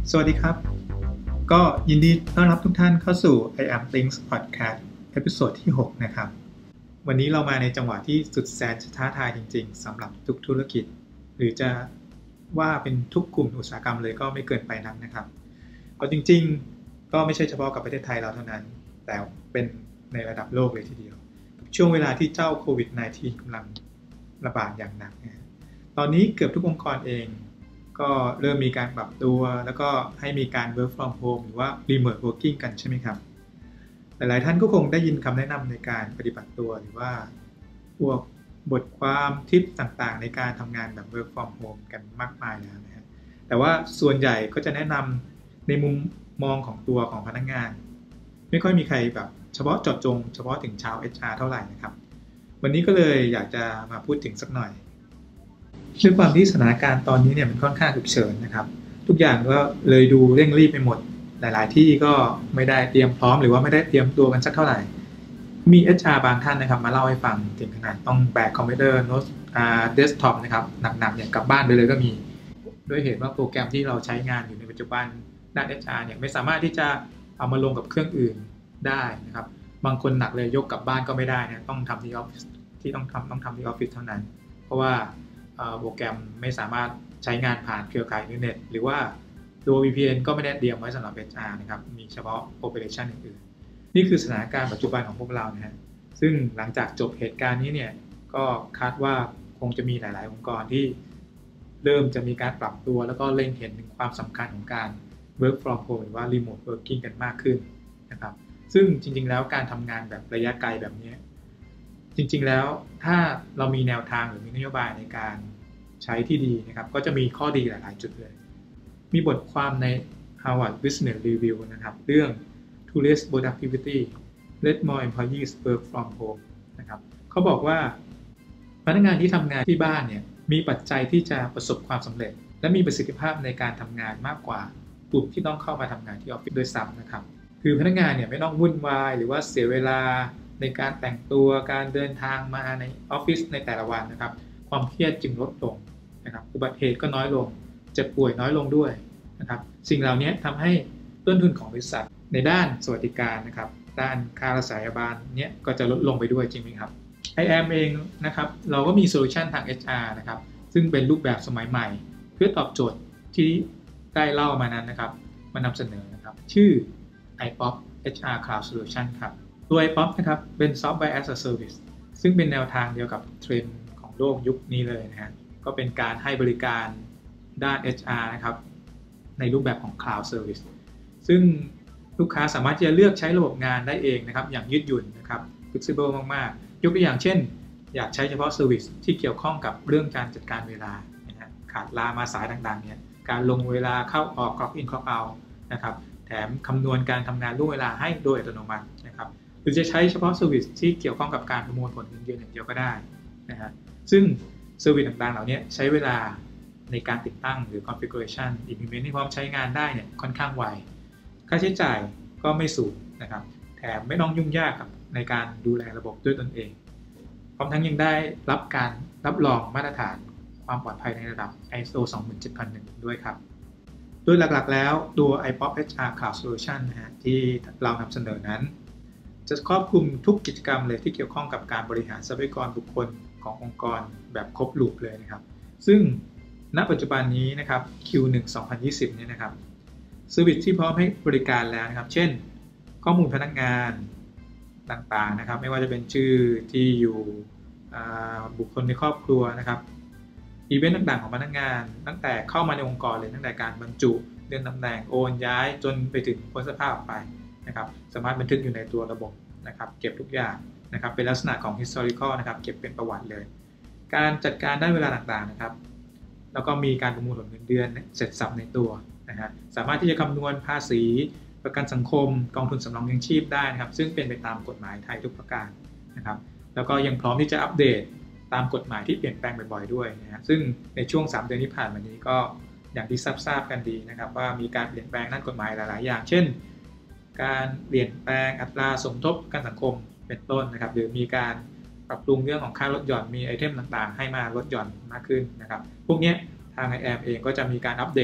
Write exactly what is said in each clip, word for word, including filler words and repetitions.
สวัสดีครับก็ยินดีต้อนรับทุกท่านเข้าสู่ I Am Things Podcast เอพิโซดที่หกนะครับวันนี้เรามาในจังหวะที่สุดแสนจะท้าทายจริงๆสำหรับทุกธุรกิจหรือจะว่าเป็นทุกกลุ่มอุตสาหกรรมเลยก็ไม่เกินไปนักนะครับก็จริงๆก็ไม่ใช่เฉพาะกับประเทศไทยเราเท่านั้นแต่เป็นในระดับโลกเลยทีเดียวช่วงเวลาที่เจ้าโควิด สิบเก้า กำลังระบาดอย่างหนักนะตอนนี้เกือบทุกองค์กรเองก็เริ่มมีการปรับตัวแล้วก็ให้มีการ work from home หรือว่า remote working กันใช่ไหมครับหลายๆท่านก็คงได้ยินคำแนะนำในการปฏิบัติตัวหรือว่าพวกบทความทิปต่างๆในการทำงานแบบ work from home กันมากมายแล้วนะฮะแต่ว่าส่วนใหญ่ก็จะแนะนำในมุมมองของตัวของพนักงานไม่ค่อยมีใครแบบเฉพาะเจาะจงเฉพาะถึงชาว เอช อาร์ เท่าไหร่นะครับวันนี้ก็เลยอยากจะมาพูดถึงสักหน่อยด้วยความที่สถานการณ์ตอนนี้เนี่ยมันค่อนข้างฉุกเฉินนะครับทุกอย่างก็เลยดูเร่งรีบไปหมดหลายๆที่ก็ไม่ได้เตรียมพร้อมหรือว่าไม่ได้เตรียมตัวกันสักเท่าไหร่มี เอช อาร์ บางท่านนะครับมาเล่าให้ฟังถึงขนาดต้องแบกคอมพิวเตอร์โน้ตอ่าเดสก์ท็อปนะครับหนักๆเนี่ยกลับบ้านไปเลยก็มีด้วยเหตุว่าโปรแกรมที่เราใช้งานอยู่ในปัจจุบันด้าน เอช อาร์ เนี่ยไม่สามารถที่จะเอามาลงกับเครื่องอื่นได้นะครับบางคนหนักเลยยกกลับบ้านก็ไม่ได้นะต้องทำที่ออฟฟิศที่ต้องทำต้องทำที่ออฟฟิศเท่านั้นเพราะว่าโปรแกรมไม่สามารถใช้งานผ่านเครือข่ายอินเทอร์เน็ตหรือว่าตัว วี พี เอ็น ก็ไม่ได้เตรียมไว้สำหรับ เอช อาร์ นะครับมีเฉพาะ Operation อื่นๆนี่คือสถานการณ์ปัจจุบันของพวกเรานะฮะซึ่งหลังจากจบเหตุการณ์นี้เนี่ยก็คาดว่าคงจะมีหลายๆองค์กรที่เริ่มจะมีการปรับตัวแล้วก็เล็งเห็นถึงความสำคัญของการ Work from home หรือว่า Remote Working กันมากขึ้นนะครับซึ่งจริงๆแล้วการทำงานแบบระยะไกลแบบนี้จริงๆแล้วถ้าเรามีแนวทางหรือมีนโยบายในการใช้ที่ดีนะครับก็จะมีข้อดีหลายๆจุดเลยมีบทความใน Harvard Business Review นะครับเรื่อง To Raise Productivity Let More Employees Work from Home นะครับเขาบอกว่าพนักงานที่ทำงานที่บ้านเนี่ยมีปัจจัยที่จะประสบความสำเร็จและมีประสิทธิภาพในการทำงานมากกว่ากลุ่มที่ต้องเข้ามาทำงานที่ออฟฟิศโดยซ้ำนะครับคือพนักงานเนี่ยไม่ต้องวุ่นวายหรือว่าเสียเวลาในการแต่งตัวการเดินทางมาในออฟฟิศในแต่ละวันนะครับความเครียดจึงลดลงนะครับอุบัติเหตุก็น้อยลงเจ็บป่วยน้อยลงด้วยนะครับสิ่งเหล่านี้ทำให้ต้นทุนของบริษัทในด้านสวัสดิการนะครับด้านค่ารักษาพยาบาลเนี้ยก็จะลดลงไปด้วยจริงไหมครับ ไอ แอม เองนะครับเราก็มีโซลูชันทาง เอช อาร์ นะครับซึ่งเป็นรูปแบบสมัยใหม่เพื่อตอบโจทย์ที่ได้เล่ามานั้นนะครับมานำเสนอนะครับชื่อ ไอ พี โอ พี เอช อาร์ Cloud Solution ครับตัว ไอ พี โอ พี นะครับเป็น Software as a Service ซึ่งเป็นแนวทางเดียวกับเทรนด์ของโลกยุคนี้เลยนะฮะก็เป็นการให้บริการด้าน เอช อาร์ นะครับในรูปแบบของ Cloud Service ซึ่งลูกค้าสามารถที่จะเลือกใช้ระบบงานได้เองนะครับอย่างยืดหยุ่นนะครับ flexible มากๆยกตัวอย่างเช่นอยากใช้เฉพาะ Service ที่เกี่ยวข้องกับเรื่องการจัดการเวลานะฮะขาดลามาสายต่างๆเนี่ยการลงเวลาเข้าออก clock in clock out นะครับแถมคำนวณการทำงานล่วงเวลาให้โดยอัตโนมัตินะครับหรือจะใช้เฉพาะ Service ที่เกี่ยวข้องกับการประมวลผลเงินเดือนอย่างเดียวก็ได้นะฮะซึ่ง Service ต่างๆเหล่านี้ใช้เวลาในการติดตั้งหรือ configuration implement ให้พร้อมใช้งานได้เนี่ยค่อนข้างไวค่าใช้จ่ายก็ไม่สูงนะครับแถมไม่ต้องยุ่งยากกับในการดูแลระบบด้วยตนเองพร้อมทั้งยังได้รับการรับรองมาตรฐานความปลอดภัยในระดับ ไอ เอส โอ สองหมื่นเจ็ดพันหนึ่ง ด้วยครับโดยหลักๆแล้วตัว ไอ พี โอ พี เอช อาร์ Cloud Solution นะฮะที่เรานำเสนอนั้นจะครอบคลุมทุกกิจกรรมเลยที่เกี่ยวข้องกับการบริหารทรัพยากรบุคคลขององค์กรแบบครบลูปเลยนะครับซึ่งณปัจจุบันนี้นะครับ คิว หนึ่ง สองพันยี่สิบ เนี่ยนะครับเซอร์วิสที่พร้อมให้บริการแล้วนะครับเช่นข้อมูลพนักงานต่างๆนะครับไม่ว่าจะเป็นชื่อที่อยู่บุคคลในครอบครัวนะครับอีเวนต์ต่างๆของพนักงานตั้งแต่เข้ามาในองค์กรเลยตั้งแต่การบรรจุเลื่อนตำแหน่งโอนย้ายจนไปถึงพ้นสภาพออกไปนะครับสามารถบันทึกอยู่ในตัวระบบนะครับเก็บทุกอย่างนะครับเป็นลักษณะของ historical นะครับเก็บเป็นประวัติเลยการจัดการด้านเวลาต่างๆนะครับแล้วก็มีการประมวลผลเงินเดือนเสร็จสับในตัวนะฮะสามารถที่จะคำนวณภาษีประกันสังคมกองทุนสำรองเลี้ยงชีพได้นะครับซึ่งเป็นไปตามกฎหมายไทยทุกประการนะครับแล้วก็ยังพร้อมที่จะอัปเดตตามกฎหมายที่เปลี่ยนแปลงบ่อยๆด้วยนะฮะซึ่งในช่วงสามเดือนที่ผ่านมานี้ก็อย่างที่ทราบๆกันดีนะครับว่ามีการเปลี่ยนแปลงด้านกฎหมายหลายๆอย่างเช่นการเปลี่ยนแปลงอัตราสมทบประกันสังคมเป็นต้นนะครับหรือมีการปรับปรุงเรื่องของค่าลดหย่อนมีไอเทมต่างๆให้มาลดหย่อนมากขึ้นนะครับพวกนี้ทาง ไอ แอม เองก็จะมีการอัปเดตใ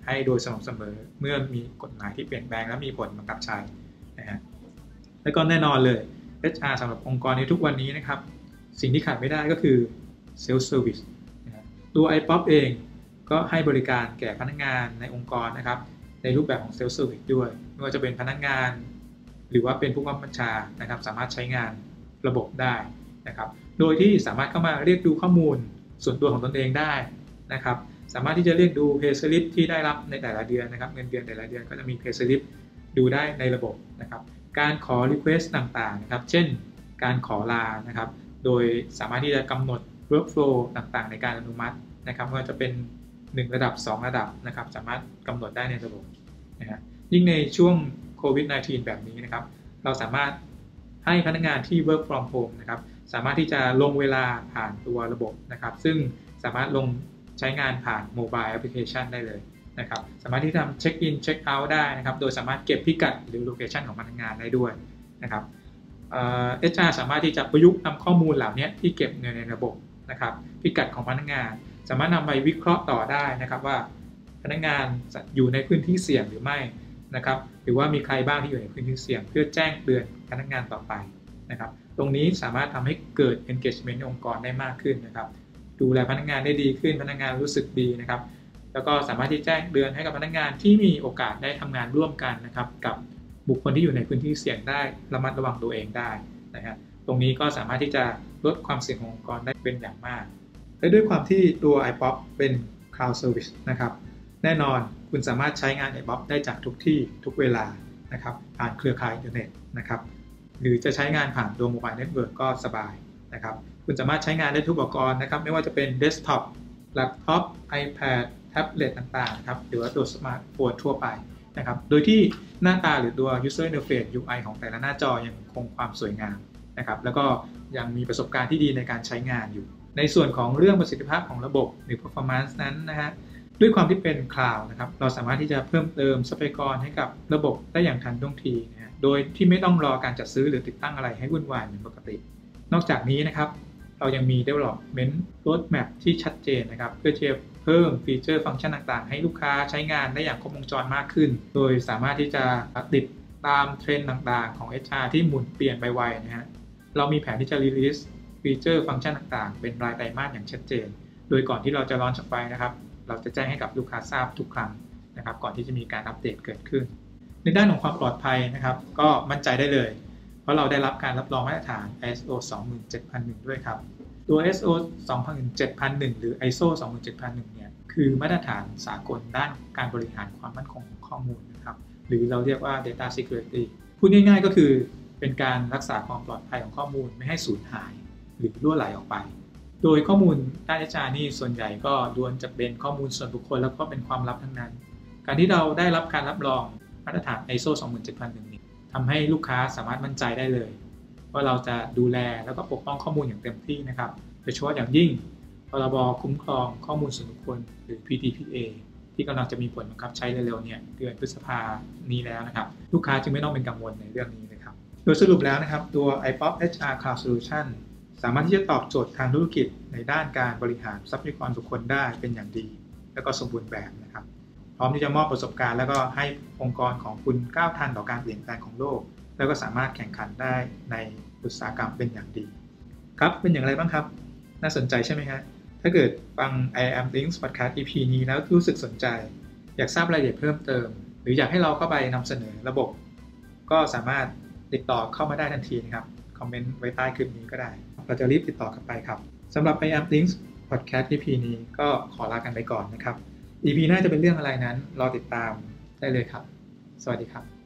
ให้โดยสม่ำเสมอเมื่อมีกฎหมายที่เปลี่ยนแปลงและมีผลบังคับใช้นะฮะและก็แน่นอนเลย เอช อาร์ สำหรับองค์กรในทุกวันนี้นะครับสิ่งที่ขาดไม่ได้ก็คือ Self Service นะฮะตัว ไอ พี โอ พี เองก็ให้บริการแก่พนักงานในองค์กรนะครับในรูปแบบของ Self Service ด้วยไม่ว่าจะเป็นพนักงานหรือว่าเป็นผู้บังคับบัญชานะครับสามารถใช้งานระบบได้นะครับโดยที่สามารถเข้ามาเรียกดูข้อมูลส่วนตัวของตนเองได้นะครับสามารถที่จะเรียกดู Pay Slip ที่ได้รับในแต่ละเดือนนะครับเงินเดือนแต่ละเดือนก็จะมี Pay Slip ดูได้ในระบบนะครับการขอ Request ต่างๆนะครับเช่นการขอลานะครับโดยสามารถที่จะกำหนด Workflow ต่างๆในการอนุมัตินะครับไม่ว่าจะเป็นหนึ่งระดับสองระดับนะครับสามารถกำหนดได้ในระบบนะฮะยิ่งในช่วงโควิด สิบเก้า แบบนี้นะครับเราสามารถให้พนักงานที่ Work from Home นะครับสามารถที่จะลงเวลาผ่านตัวระบบนะครับซึ่งสามารถลงใช้งานผ่านโมบายแอปพลิเคชันได้เลยนะครับสามารถที่ทำเช็คอินเช็คเอาท์ได้นะครับโดยสามารถเก็บพิกัดหรือโลเคชันของพนักงานได้ด้วยนะครับเอ่อ เอช อาร์ สามารถที่จะประยุกต์นำข้อมูลเหล่านี้ที่เก็บในในระบบนะครับพิกัดของพนักงานสามารถนำไปวิเคราะห์ต่อได้นะครับว่าพนักงานอยู่ในพื้นที่เสี่ยงหรือไม่นะครับหรือว่ามีใครบ้างที่อยู่ในพื้นที่เสี่ยงเพื่อแจ้งเตือนพนักงานต่อไปนะครับตรงนี้สามารถทำให้เกิด engagement ในองค์กรได้มากขึ้นนะครับดูแลพนักงานได้ดีขึ้นพนักงานรู้สึกดีนะครับแล้วก็สามารถที่แจ้งเตือนให้กับพนักงานที่มีโอกาสได้ทำงานร่วมกันนะครับกับบุคคลที่อยู่ในพื้นที่เสี่ยงได้ระมัดระวังตัวเองได้นะฮะตรงนี้ก็สามารถที่จะลดความเสี่ยงขององค์กรได้เป็นอย่างมากและด้วยความที่ตัว ไอ พี โอ พี เป็น Cloud Service นะครับแน่นอนคุณสามารถใช้งาน ไอ พี โอ พี ได้จากทุกที่ทุกเวลานะครับผ่านเครือข่ายอินเทอร์เน็ตนะครับหรือจะใช้งานผ่านตัวโมบายเน็ตเวิร์กก็สบายนะครับคุณสามารถใช้งานได้ทุกอุปกรณ์นะครับไม่ว่าจะเป็นเดสก์ท็อปแล็ปท็อป iPad แท็บเล็ตต่างๆนะครับหรือว่าตัวสมาร์ทโฟนทั่วไปนะครับโดยที่หน้าตาหรือตัว User Interface ยู ไอ ของแต่ละหน้าจอยังคงความสวยงามนะครับแล้วก็ยังมีประสบการณ์ที่ดีในการใช้งานอยู่ในส่วนของเรื่องประสิทธิภาพของระบบหรือ performance นั้นนะฮะด้วยความที่เป็น Cloud นะครับเราสามารถที่จะเพิ่มเติมทรัพยากรให้กับระบบได้อย่างทันท่วงทีนะฮะโดยที่ไม่ต้องรอการจัดซื้อหรือติดตั้งอะไรให้วุ่นวายเหมือนปกตินอกจากนี้นะครับเรายังมี development roadmap ที่ชัดเจนนะครับเพื่อที่จะเพิ่มฟีเจอร์ฟังก์ชันต่างๆให้ลูกค้าใช้งานได้อย่างครบวงจรมากขึ้นโดยสามารถที่จะติดตามเทรนด์ต่างๆของ เอช อาร์ ที่หมุนเปลี่ยนไปไวนะฮะเรามีแผนที่จะ release ฟีเจอร์ฟังก์ชันต่างๆเป็นรายไตรมาสอย่างชัดเจนโดยก่อนที่เราจะลอนช์ออกไปนะครับเราจะแจ้งให้กับลูกค้าทราบทุกครั้งนะครับก่อนที่จะมีการอัปเดตเกิดขึ้นในด้านของความปลอดภัยนะครับก็มั่นใจได้เลยเพราะเราได้รับการรับรองมาตรฐาน ไอ เอส โอ สองหมื่นเจ็ดพันหนึ่ง ด้วยครับตัว ไอ เอส โอ สองหมื่นเจ็ดพันหนึ่ง หรือ ไอ เอส โอ สองหมื่นเจ็ดพันหนึ่ง เนี่ยคือมาตรฐานสากลด้านการบริหารความมั่นคงของข้อมูลนะครับหรือเราเรียกว่า Data Security พูดง่ายๆก็คือเป็นการรักษาความปลอดภัยของข้อมูลไม่ให้สูญหายหรือรั่วไหลออกไปโดยข้อมูลด้าน เอช อาร์ นี่ส่วนใหญ่ก็ล้วนจะเป็นข้อมูลส่วนบุคคลแล้วก็เป็นความลับทั้งนั้นการที่เราได้รับการรับรองมาตรฐาน ไอ เอส โอ สองหมื่นเจ็ดพันหนึ่ง นี้ทำให้ลูกค้าสามารถมั่นใจได้เลยว่าเราจะดูแลแล้วก็ปกป้องข้อมูลอย่างเต็มที่นะครับโดยเฉพาะอย่างยิ่งพรบคุ้มครองข้อมูลส่วนบุคคลหรือ พี ดี พี เอ ที่กำลังจะมีผลบังคับใช้เร็วๆเนี่ยเดือนพฤษภาคมนี้แล้วนะครับลูกค้าจึงไม่ต้องเป็นกังวลในเรื่องนี้นะครับโดยสรุปแล้วนะครับตัว ไอ พี โอ พี เอช อาร์ Cloud Solution สามารถที่จะตอบโจทย์ทางธุรกิจในด้านการบริหารทรัพยากรบุคคลได้เป็นอย่างดีและก็สมบูรณ์แบบนะครับพร้อมที่จะมอบประสบการณ์แล้วก็ให้องค์กรของคุณก้าวทันต่อการเปลี่ยนแปลงของโลกแล้วก็สามารถแข่งขันได้ในอุตสาหกรรมเป็นอย่างดีครับเป็นอย่างไรบ้างครับน่าสนใจใช่ไหมฮะถ้าเกิดฟัง ไอ แอม Links Podcast อี พี นี้แล้วรู้สึกสนใจอยากทราบรายละเอียดเพิ่มเติมหรืออยากให้เราเข้าไปนำเสนอระบบก็สามารถติดต่อเข้ามาได้ทันทีนะครับคอมเมนต์ไว้ใต้คลิปนี้ก็ได้เราจะรีบติดต่อกลับไปครับสำหรับ ไอ แอม Links Podcast อี พี นี้ก็ขอลากันไปก่อนนะครับ อี พี หน้าจะเป็นเรื่องอะไรนั้นรอติดตามได้เลยครับสวัสดีครับ